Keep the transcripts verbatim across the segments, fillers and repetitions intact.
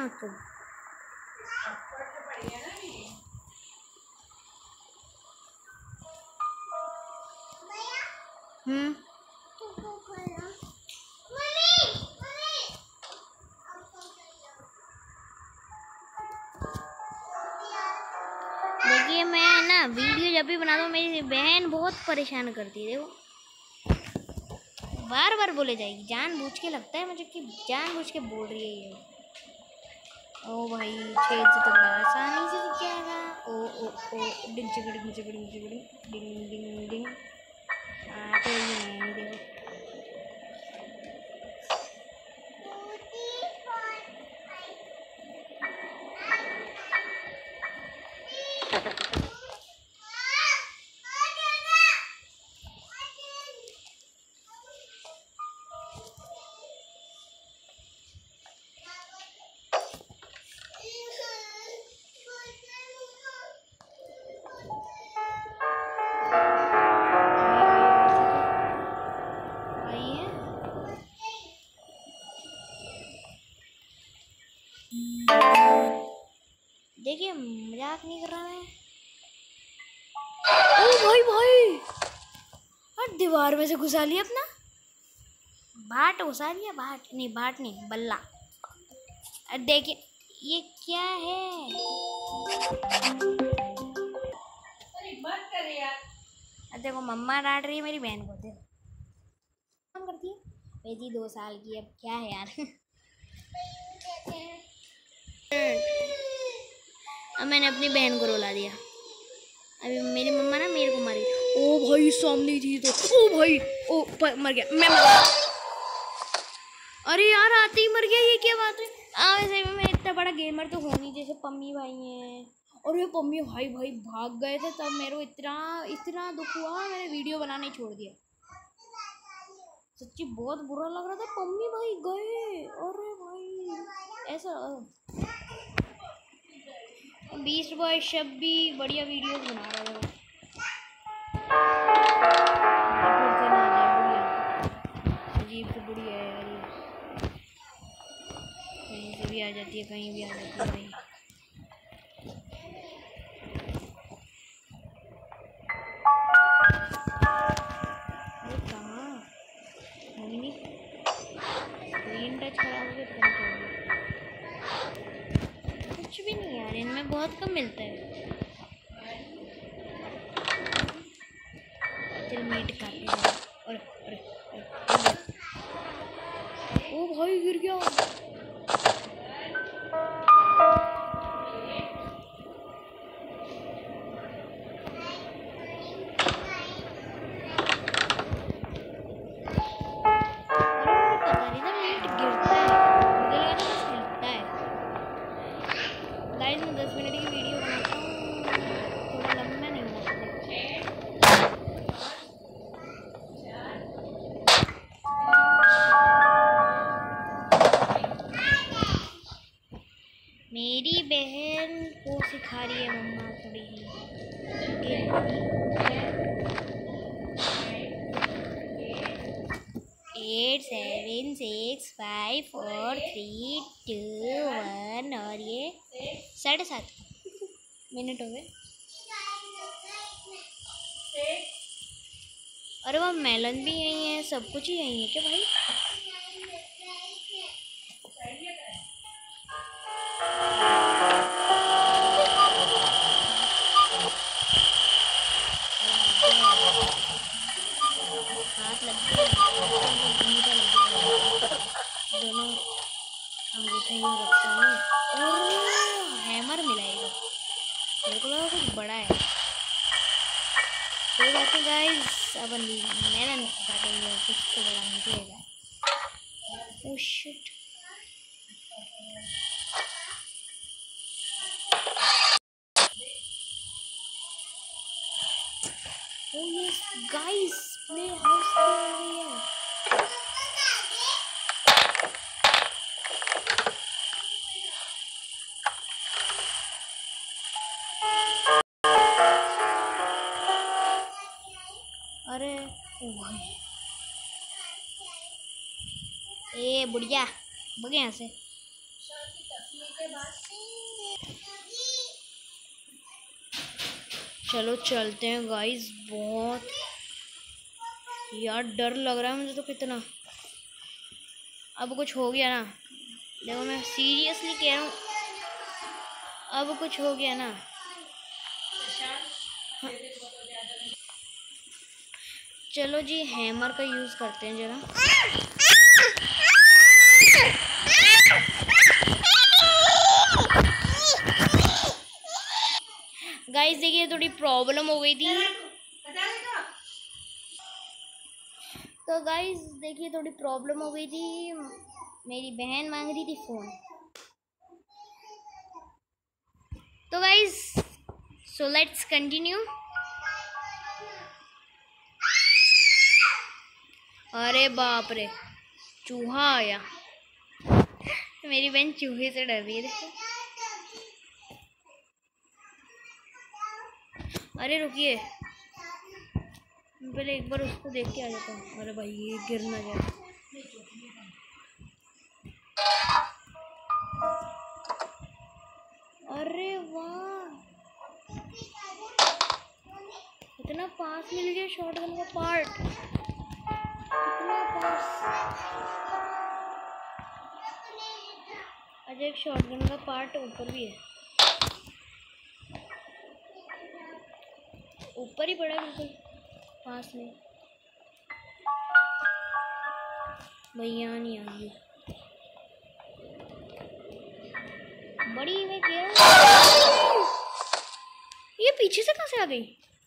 आँख। हम्म देखिए मैं ना वीडियो जब भी बनाता हूँ मेरी बहन बहुत परेशान करती है। देखो बार बार बोले जाएगी, जानबूझ के लगता है मुझे कि जानबूझ के बोल रही है ये। ओ भाई छेद से तो बड़ा आसानी से दिख जाएगा। ओ ओ ओ डिंग चिकड़ी डिंग चिकड़ी डिंग चिकड़ी डिंग डिंग डिंग। हाँ तो ये देखो देखिए मजाक नहीं कर रहा मैं। ओ भाई भाई और दीवार में से घुसा लिया अपना बाट, घुसा लिया बाट नहीं बाट नहीं बल्ला। अरे देखिए ये क्या है। अरे देखो मम्मा डांट रही है मेरी बहन को। देखो काम करती है बेटी दो साल की, अब क्या है यार। अब मैंने अपनी बहन को रुला दिया। अभी मेरी मम्मा ना मेरे को मारी। ओ भाई सामने थी तो ओ भाई ओ पर, मर गया मैं मर गया। अरे यार आते ही मर गया, ये क्या बात है। आ, वैसे मैं इतना बड़ा गेमर तो हूँ नहीं जैसे पम्मी भाई हैं। और ये पम्मी भाई भाई भाग गए थे तब मेरे को इतना इतना दुख हुआ, मैंने वीडियो बनाना ही छोड़ दिया। सच्ची बहुत बुरा लग रहा था, पम्मी भाई गए। अरे भाई ऐसा बीस्ट बॉय शब भी बढ़िया वीडियो बना रहा है। अजीब तो बढ़िया है यार, कहीं से भी आ जाती है कहीं भी आ जाती है भाई। अरे कहाँ मम्मी स्क्रीन टच खराब हो गया तो क्या हो गया। कुछ भी नहीं यार, इनमें बहुत कम मिलता है। चल मीट खाते हैं। अरे अरे अरे ओ भाई गिर गया। मेरी बहन को सिखा रही है मम्मा थोड़ी ही। Eight seven six five four three two one और ये साढ़े सात मिनट हो गए। अरे वो मेलन भी यही है, सब कुछ ही यही है क्या भाई। हाथ लग गया दोनों अंगूठे यूँ रखता हूँ और हैमर मिलाएगा। मेरे को लगा कुछ बड़ा है। कोई बात नहीं गाइस, अब मेलन काटेंगे और कुछ तो बड़ा निकलेगा। Oh shit Oh yes, guys, play house खेल रही है। अरे ओ भाई ए बुढ़िया भग यहाँ से। चलो चलते हैं गाइस। बहुत यार डर लग रहा है मुझे तो कितना। अब कुछ हो गया ना, देखो मैं सीरियसली कह रहा हूँ, अब कुछ हो गया ना। चलो जी हैमर का यूज करते हैं जरा। गाइस देखिए थोड़ी प्रॉब्लम हो गई थी, तो गाइस देखिए थोड़ी प्रॉब्लम हो गई थी। मेरी बहन मांग रही थी फोन। तो गाइस सो लेट्स कंटिन्यू। अरे बाप रे, चूहा आया। मेरी बहन चूहे से डर रही है, देखो। अरे रुकिए, पहले एक बार उसको देख के आ जाता हूँ। अरे भाई ये गिर ना जाए। अरे वाह, इतना पास मिल गया शॉटगन का पार्ट, कितना पास। अच्छा एक शॉटगन का पार्ट ऊपर भी है, ऊपर ही पड़ा है बिल्कुल पास में। भैया नहीं आ गई बड़ी में क्या। ये पीछे से कहाँ से आ गई।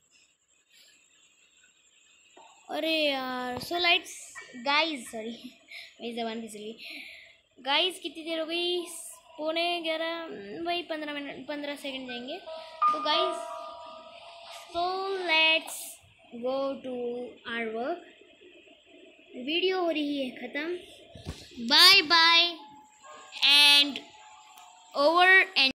अरे यार सो लाइट्स गाइस, सॉरी मेरी जबान फिसली। गाइस कितनी देर हो गई, पौने ग्यारह, वही पंद्रह मिनट पंद्रह सेकंड जाएंगे। तो guys so let's go to our work. Video हो रही है ख़त्म। Bye bye and over and